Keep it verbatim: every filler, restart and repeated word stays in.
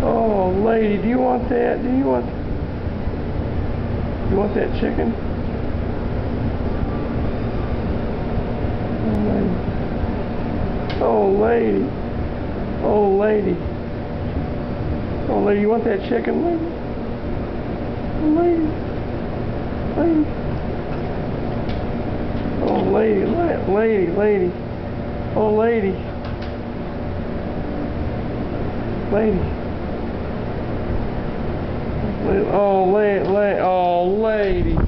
Oh, lady, do you want that? Do you want... You want that chicken? Oh, lady. Oh, lady. Oh, lady, you want that chicken, lady? Oh, lady. Lady. Oh, lady, la lady, lady. Oh, lady. Lady. Oh, la la oh, lady.